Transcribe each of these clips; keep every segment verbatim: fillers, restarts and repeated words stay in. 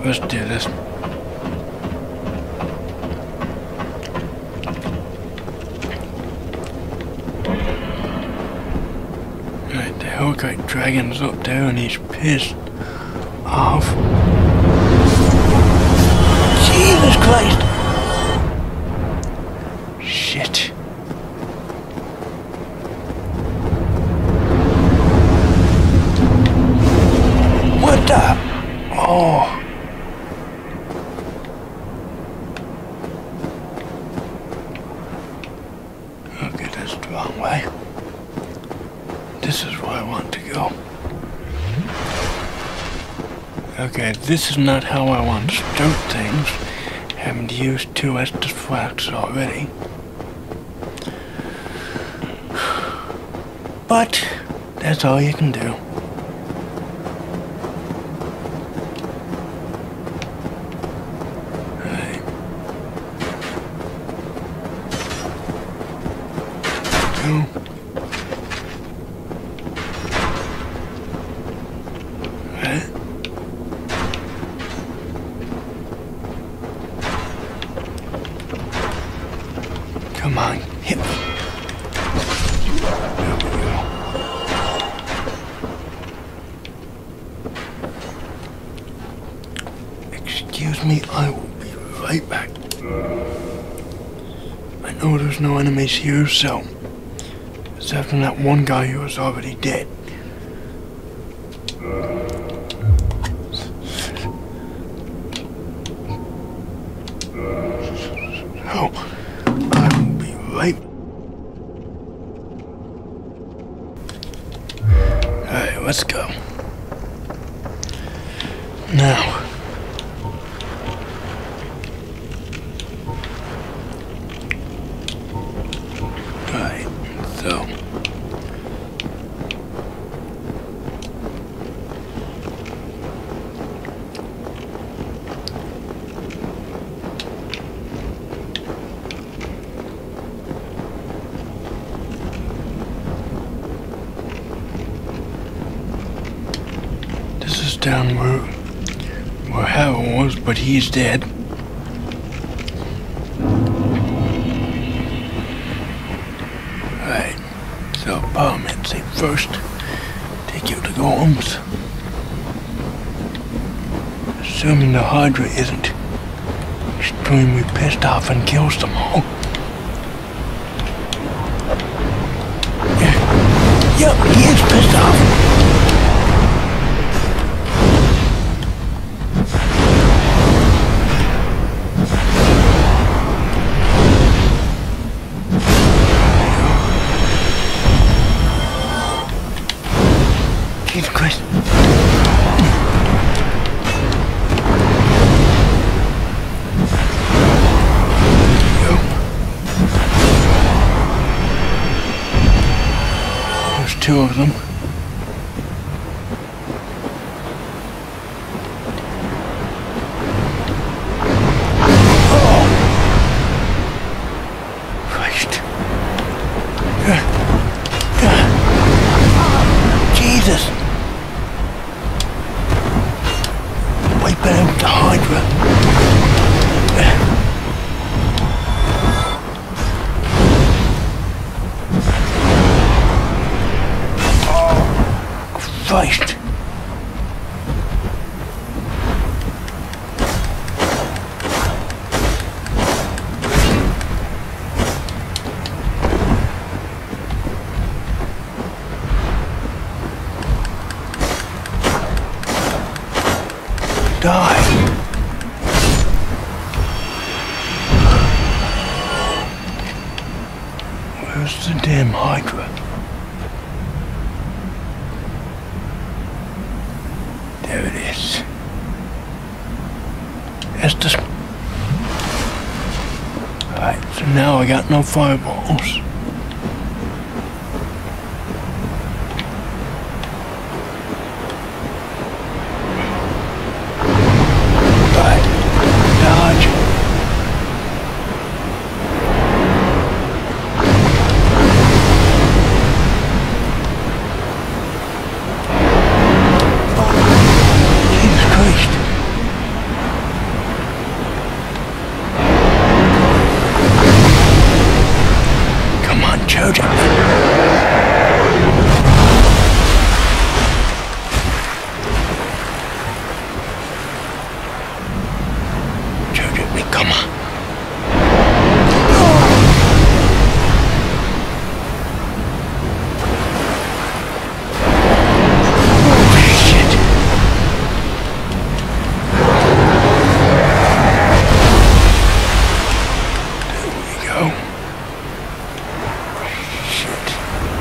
let's do this. Right, the Hellkite Dragon's up there and he's pissed off. Jesus Christ! Shit. What the? Oh. Okay, that's the wrong way. This is where I want to go. Okay, this is not how I want to start things. Haven't used two Estus flax already. But that's all you can do. Right. Two. Right. Come on, hit me. There we go. Excuse me, I will be right back. I know there's no enemies here, so... except from that one guy who was already dead. So... right. Alright, let's go. Now. Alright, so. Down where, where Harold was, but he's dead. Right, so Parliament say first, take you to Golems. Assuming the Hydra isn't extremely pissed off and kills them all. Yep, he is pissed off. Jesus Christ. There's two of them. Oh. Christ. Jesus. Wipe out the Hydra. Oh, Christ. Die. Where's the damn Hydra? There it is. That's the... Alright, so now I got no fireballs. go. Shit.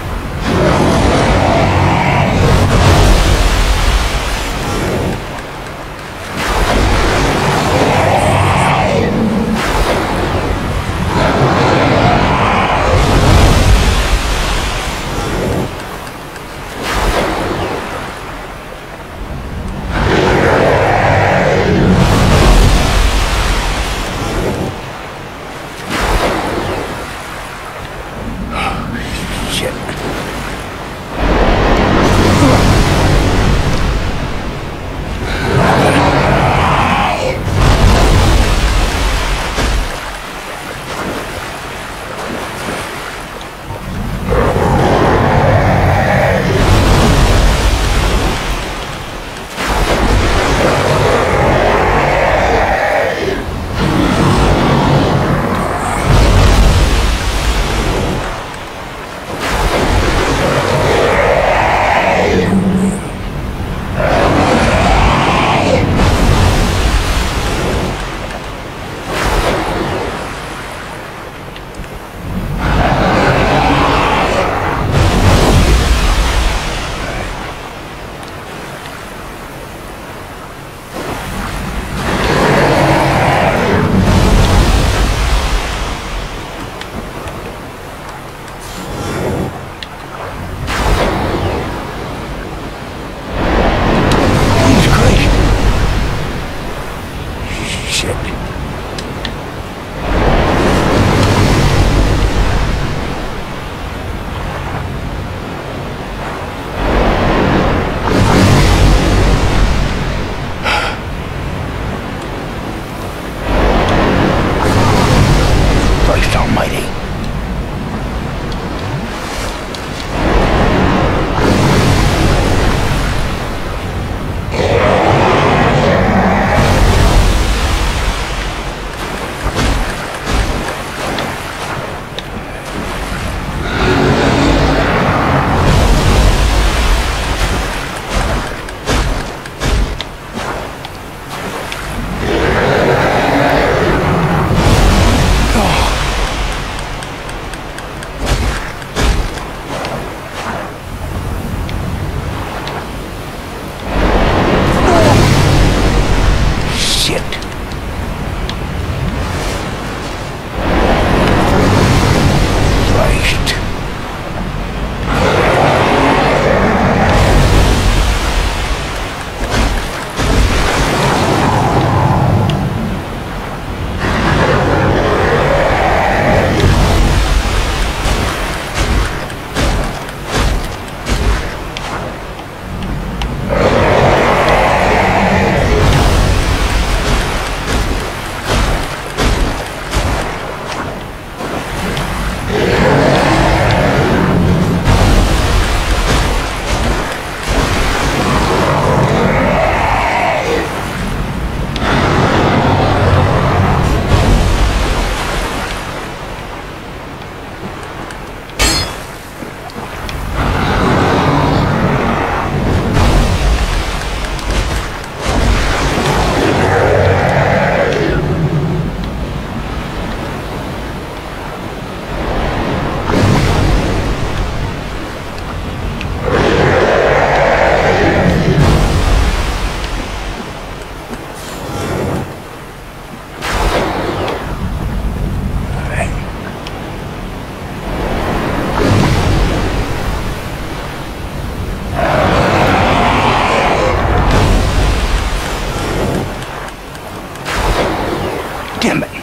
Damn it.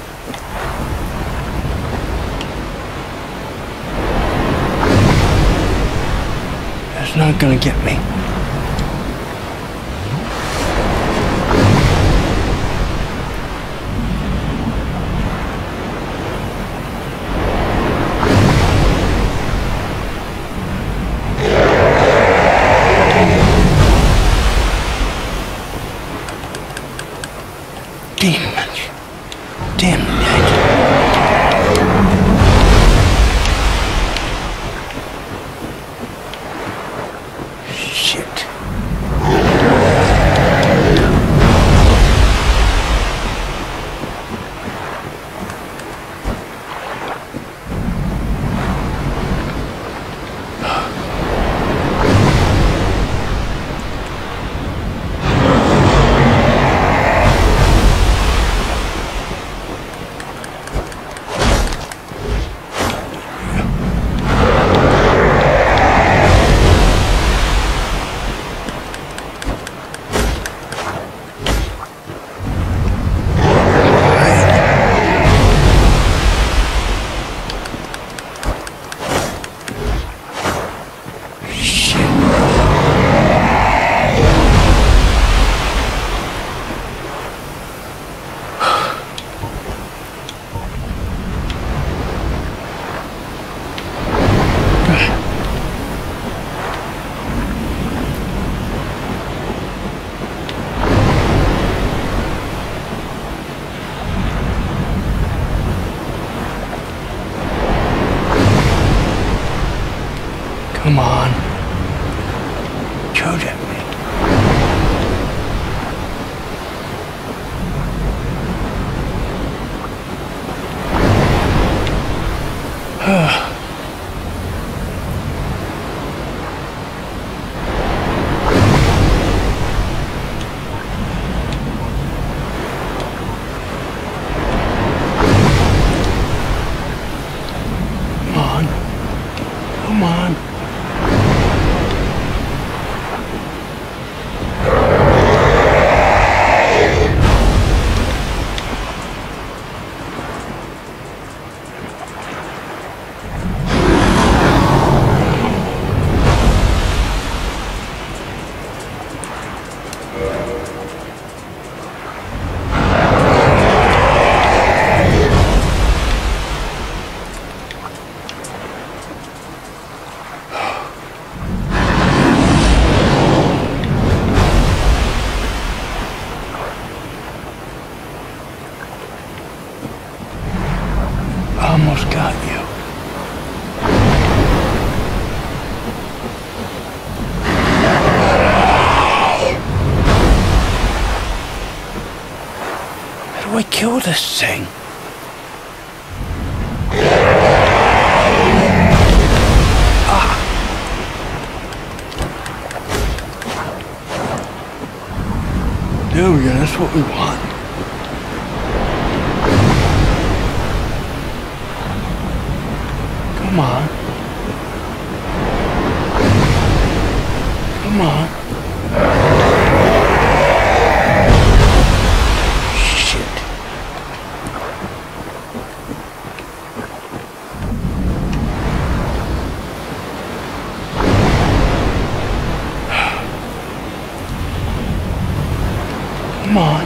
That's not gonna get me. Damn it. Damn it. Shit. Come on. Shoot at me. Come on. Almost got you. How do I kill this thing? Ah. There we go, that's what we want. Come on. Come on. Shit. Come on.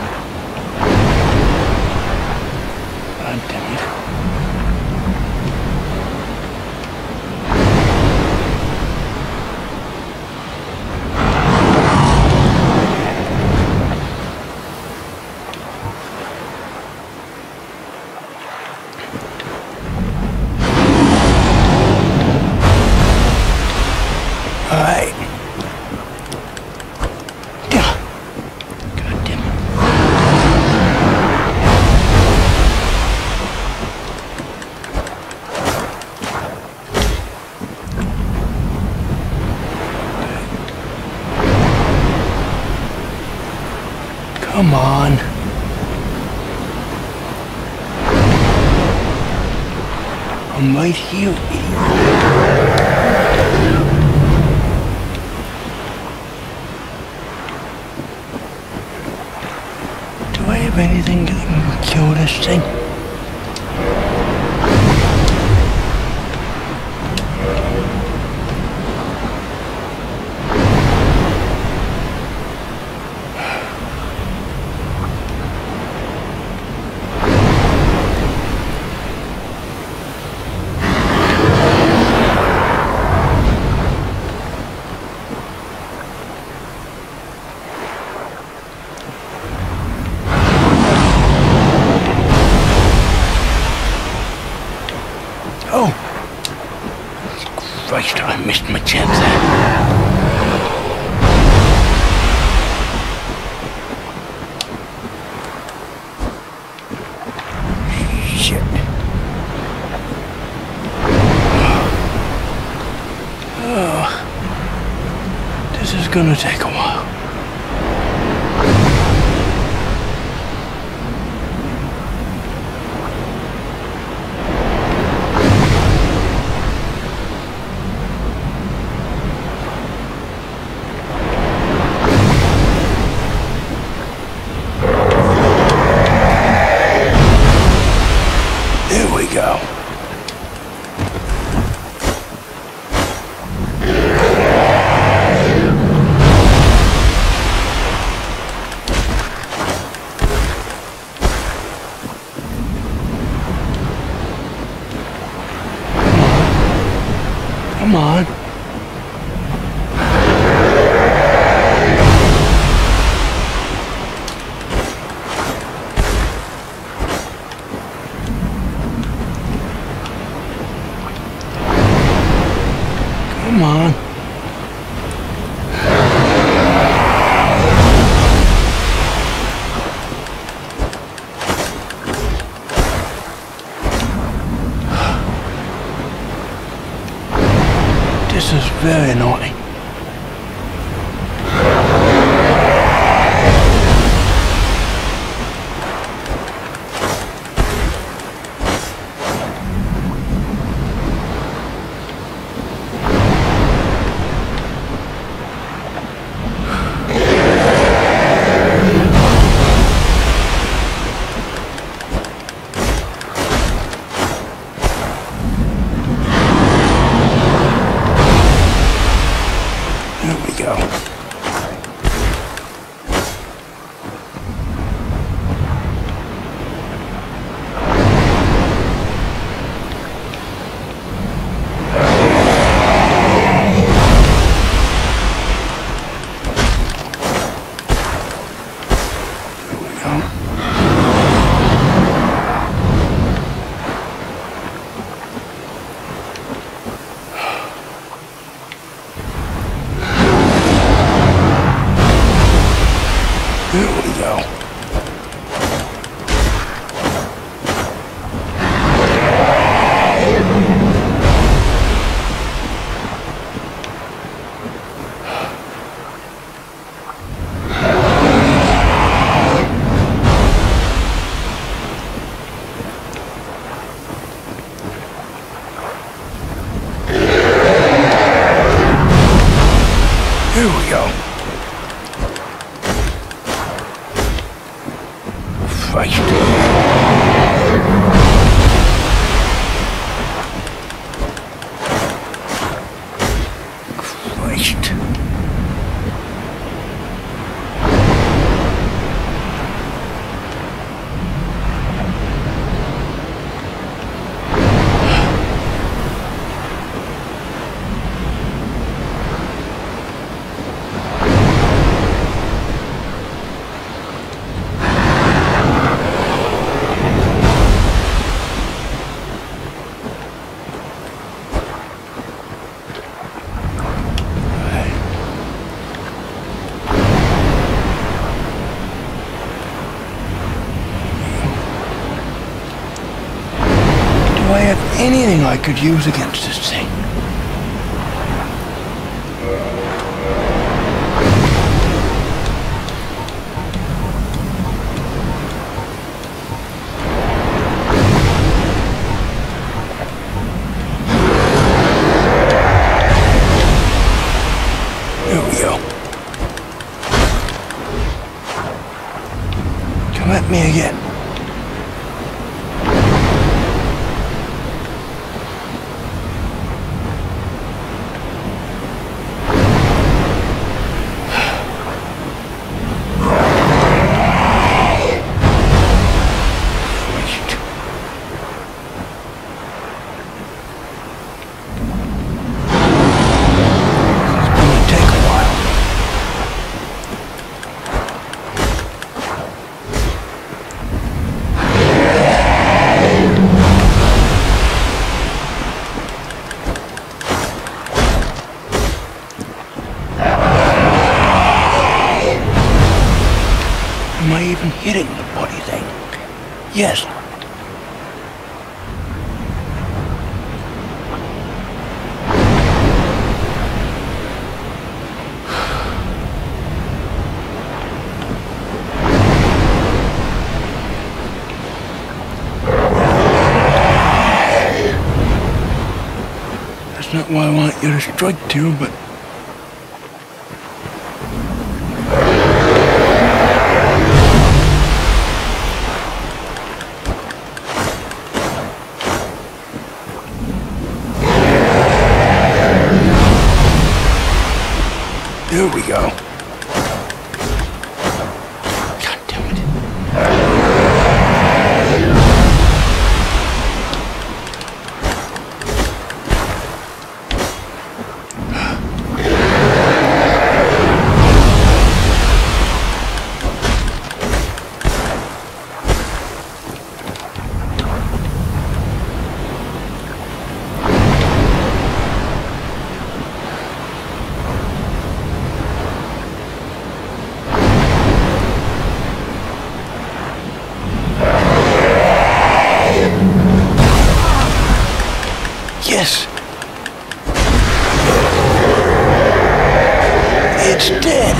God damn it. Alright. God damn it. Come on. I'm right here, idiot. Do I have anything that can kill this thing? Oh! Christ, I missed my chance there. Shit. Oh. This is gonna take a while. There we go. Come on. Come Come on. This is very naughty. Here we go. Christ. Christ. Do I have anything I could use against this thing? Here we go. Come at me again. Am I even hitting the bloody thing? Yes. That's not what I want you to strike to, but here we go. God damn it. Yes! It's dead!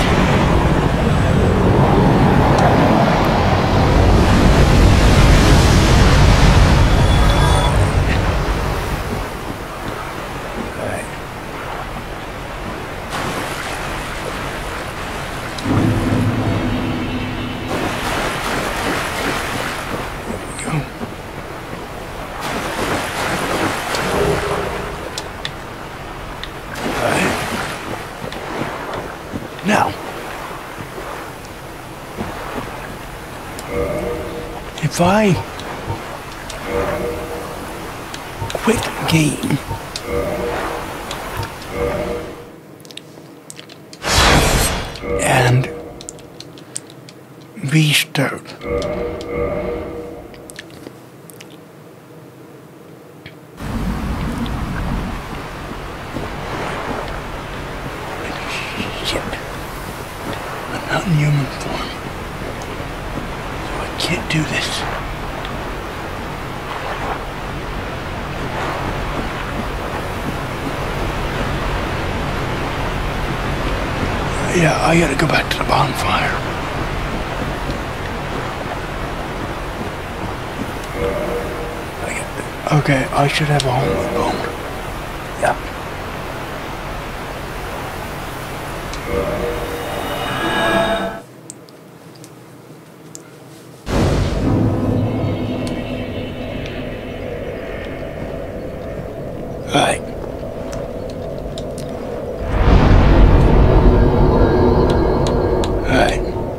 Alright. There we go. Now, if I quit game and restart, not in human form, so I can't do this. Yeah, I gotta go back to the bonfire. I get, okay, I should have a homing bone. Yeah. Alright. Alright.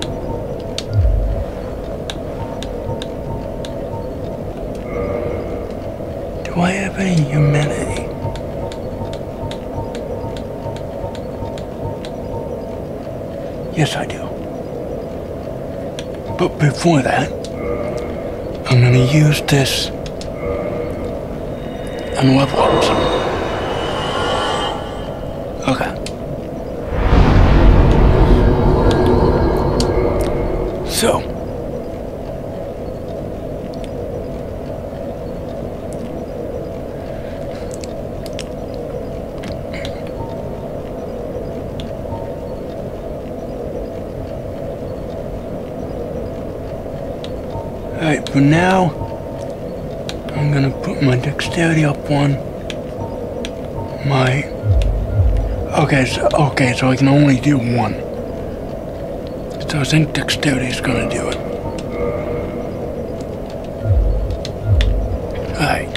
Do I have any humanity? Yes, I do. But before that, I'm gonna use this and level up some. Okay. So. Alright, for now, I'm gonna put my dexterity up on my... Okay, so, okay, so I can only do one. So I think dexterity is gonna do it. Alright.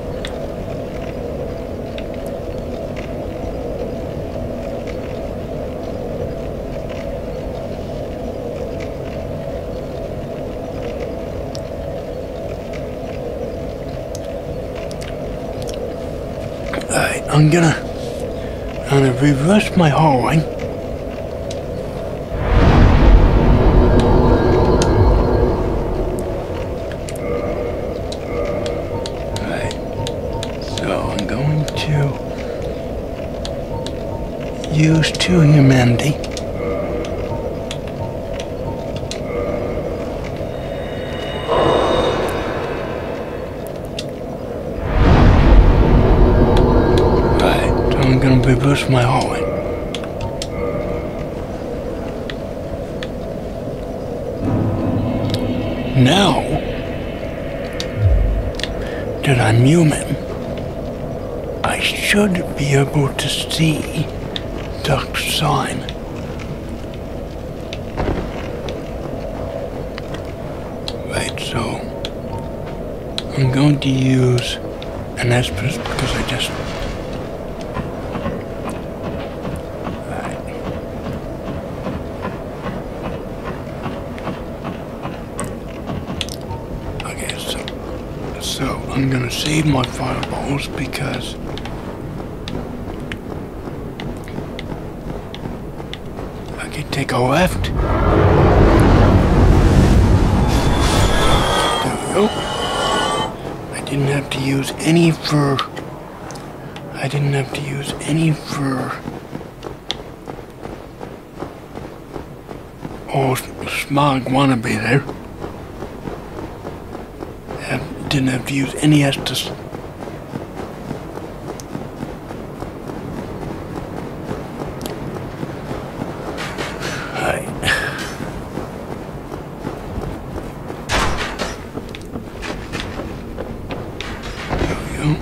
Alright, I'm gonna, I'm gonna reverse my hallway. Alright, so I'm going to use two humanity. I'm gonna reverse my hallway. Now that I'm human, I should be able to see Dusk's sign. Right, so I'm going to use an Estus because I just So I'm gonna save my fireballs because I can take a left. There we go. I didn't have to use any for I didn't have to use any for oh smog wannabe there. Didn't have to use any Estus. go.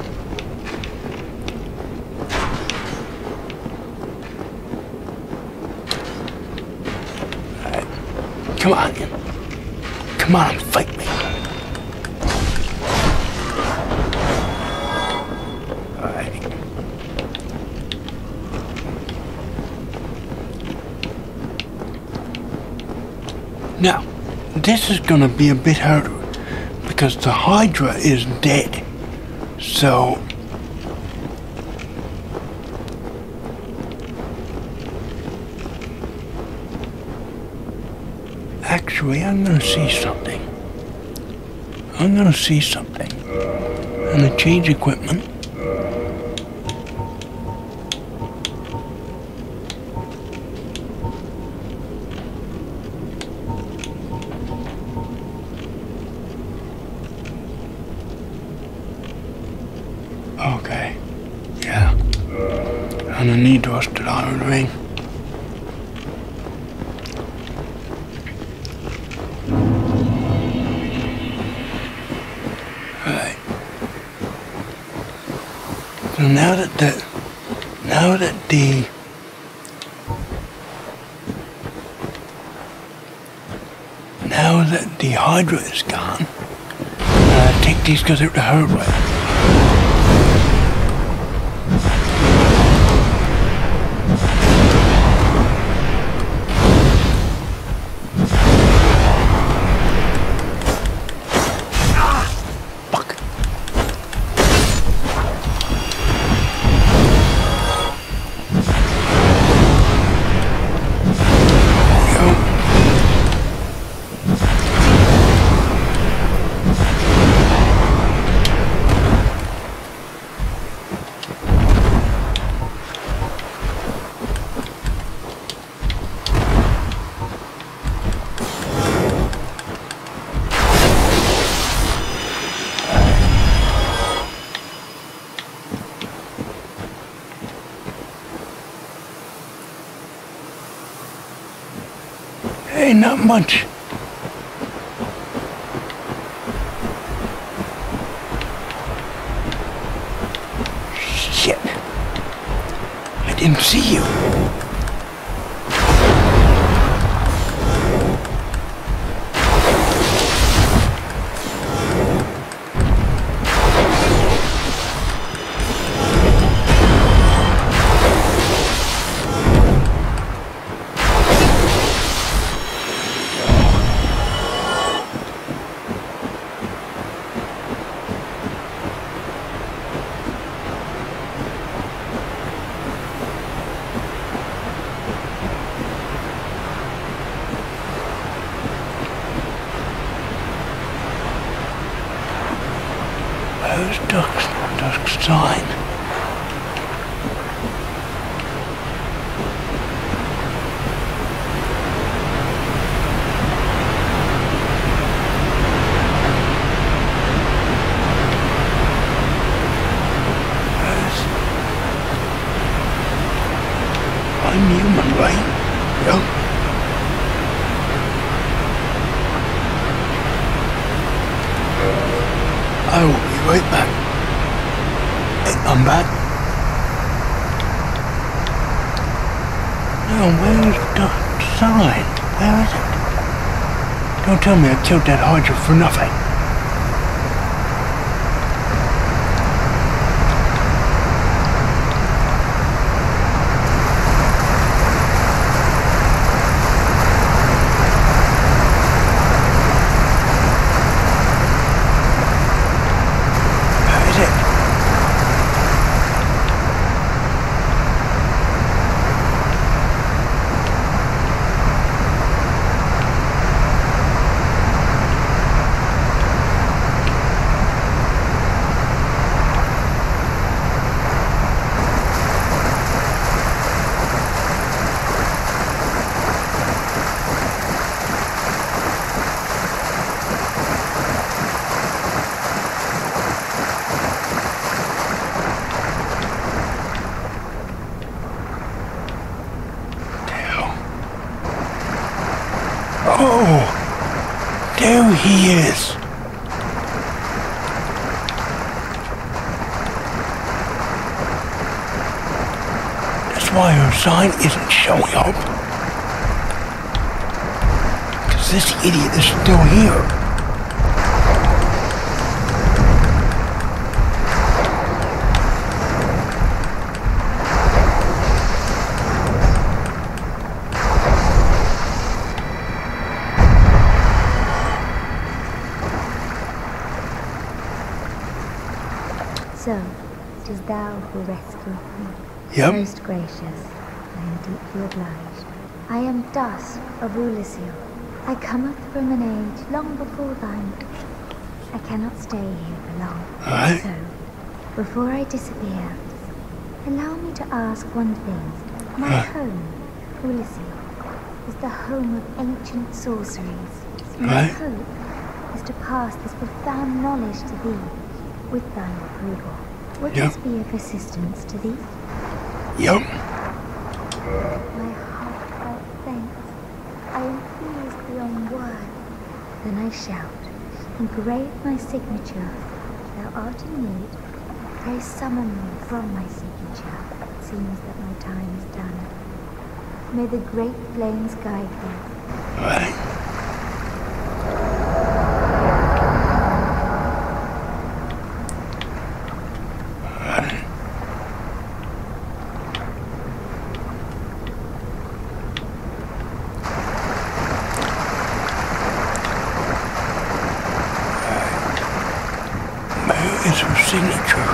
Alright. Come on. Come on, fight me. Alright. Now, this is gonna be a bit harder because the hydra is dead. So actually I'm gonna see something. I'm gonna see something. I'm gonna change equipment. Okay, yeah. I'm gonna need rusted iron ring. Alright. So now that the, now that the, now that the hydra is gone, uh, take these guys out the hard way. Hey, not much. Shit. I didn't see you. Where's Dusk? Dusk's sign. Where's... I'm human, right? Yep. I will be right back. Hey, I'm back. Now, where's the sign? Where is it? Don't tell me I killed that hydra for nothing. Oh, there he is. why her sign isn't showing up. Because this idiot is still here. So, it is thou who rescued me. Yep. Most gracious, I am deeply obliged. I am Dusk of Ulisil. I cometh from an age long before thine. I cannot stay here for long. Alright. So, before I disappear, allow me to ask one thing. My uh. home, Ulisil, is the home of ancient sorceries. My Right. hope is to pass this profound knowledge to thee. With thine approval, would Yep. this be of assistance to thee? Yep. My heartfelt thanks. I am pleased beyond word. Then I shout, engrave my signature. Thou art in need. Pray summon me from my signature. It seems that my time is done. May the great flames guide thee. Alright. Is her signature.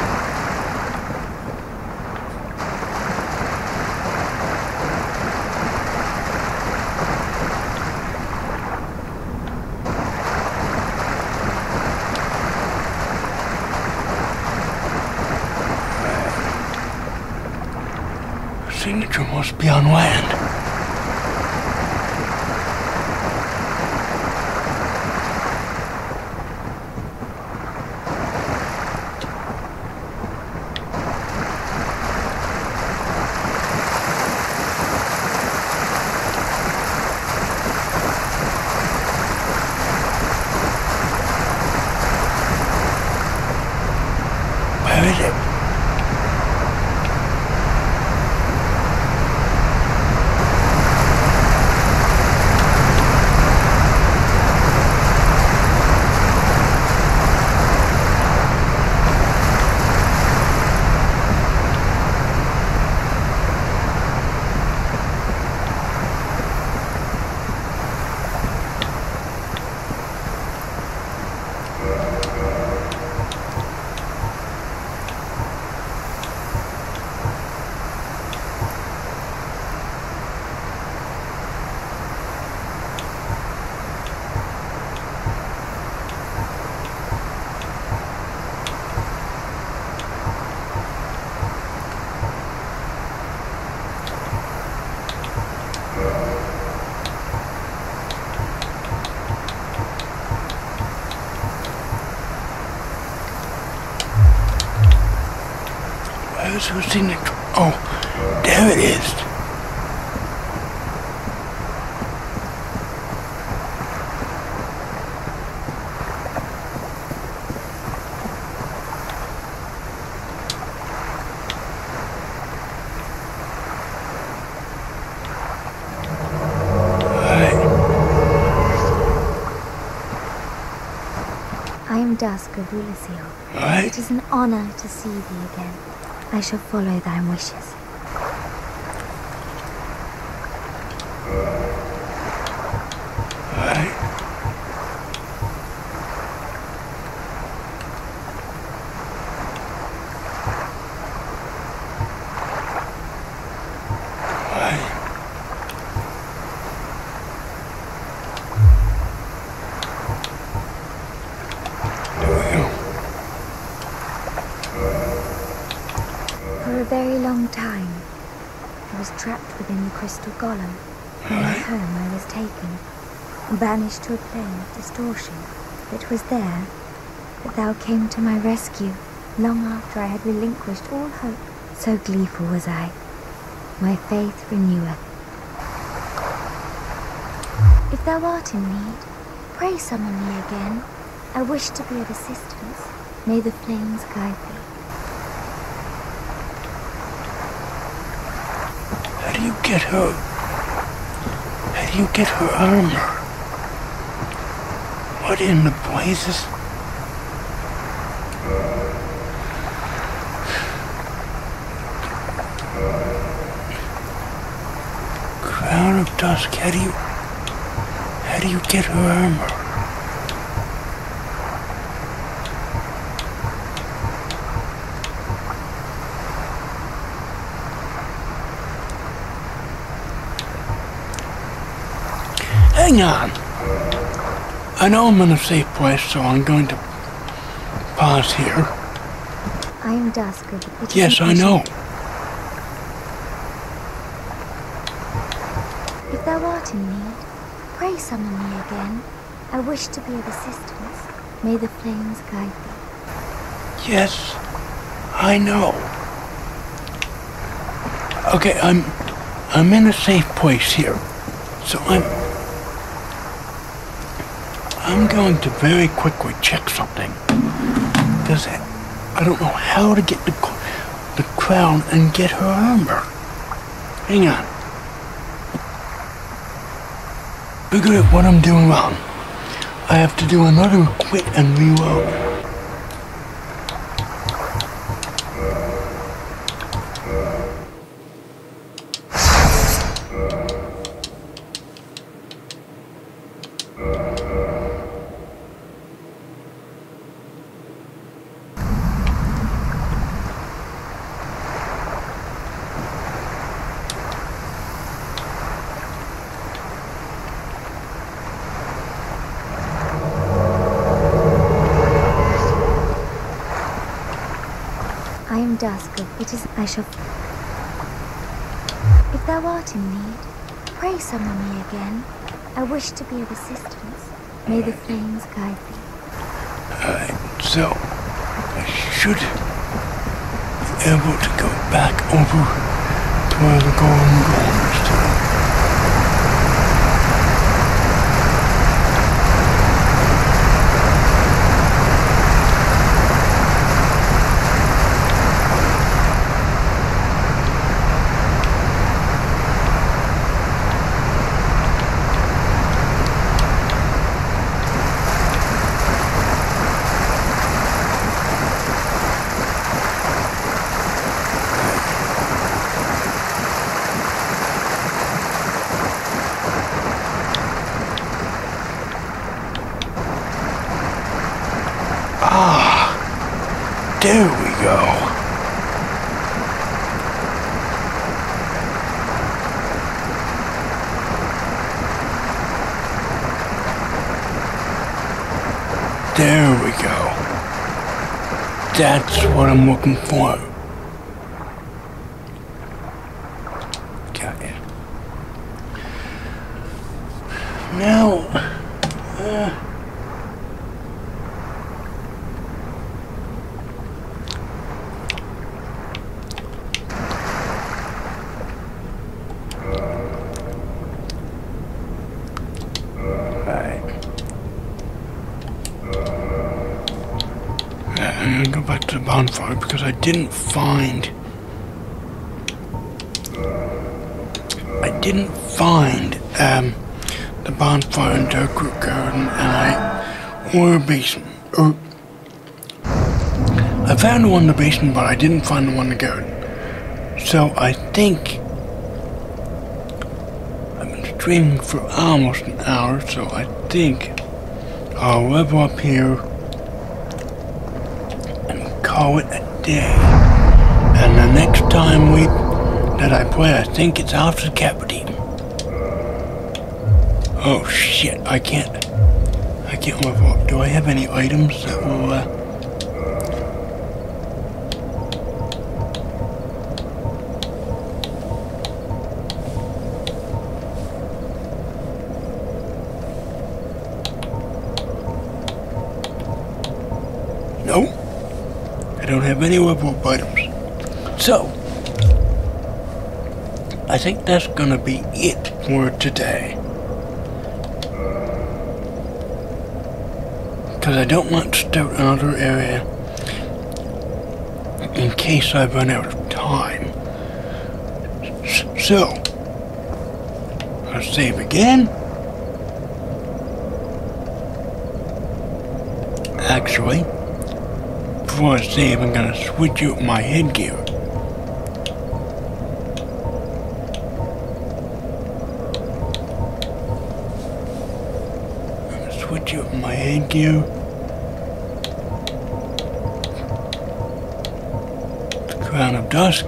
Her signature must be on land. Where is it? Where's her signature? Oh, there it is. I am Dusk of Ulisil. Right. It is an honor to see thee again. I shall follow thine wishes. Right. Right. For a very long time, I was trapped within the crystal golem. From my home I was taken, and banished to a plane of distortion. It was there that thou came to my rescue, long after I had relinquished all hope. So gleeful was I. My faith reneweth. If thou art in need, pray summon me again. I wish to be of assistance. May the flames guide thee. do you get her? How do you get her armor? What in the blazes? Crown of Dusk, how do you... How do you get her armor? Hang on! I know I'm in a safe place, so I'm going to pause here. I am Dusk. Yes, I know. If thou art in need, pray summon me again. I wish to be of assistance. May the flames guide thee. Yes, I know. Okay, I'm I'm in a safe place here, so I'm I'm going to very quickly check something because I don't know how to get the the crown and get her armor. Hang on. Figure out what I'm doing wrong. I have to do another quit and reload. I am Dusk. It is I shall... If thou art in need, pray summon me again. I wish to be of assistance. May the flames guide thee. Alright, so I should be able to go back over to where the golden golem is today. There we go. There we go. That's what I'm looking for. Got it. Now, uh, I'm gonna go back to the bonfire because I didn't find I didn't find um, the bonfire in Darkroot Garden and I or a basin or I found the one in the basin, but I didn't find the one in the garden. So I think I've been streaming for almost an hour, so I think I'll level up here call it a day. And the next time we that I play, I think it's Officer Captain. Oh shit, I can't I can't level up. Do I have any items that will uh No. I don't have any level up items. So, I think that's gonna be it for today. Because I don't want to start another area in case I run out of time. So, Let's save again. Actually, before I save, I'm gonna switch out my headgear. I'm gonna switch out my headgear. The Crown of Dusk.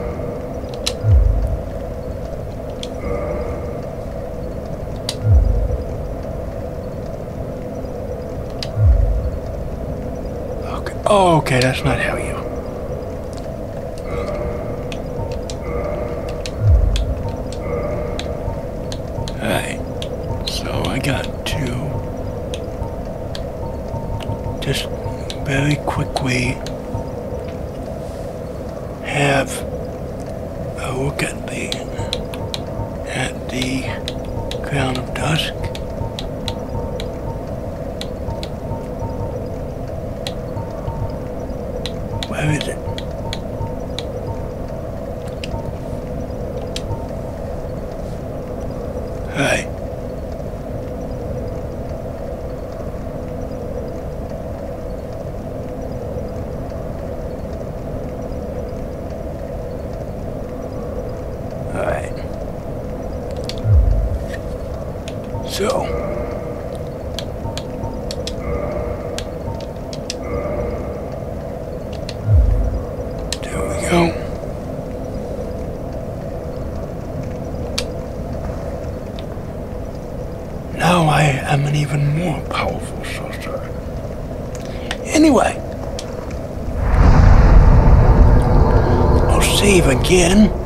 Oh, okay, that's not how you. Alright, so I got to just very quickly have a look at the at the Crown of Dusk. Where is it? Hey. Alright. So. Go. Now I am an even more powerful sorcerer. Anyway, I'll save again.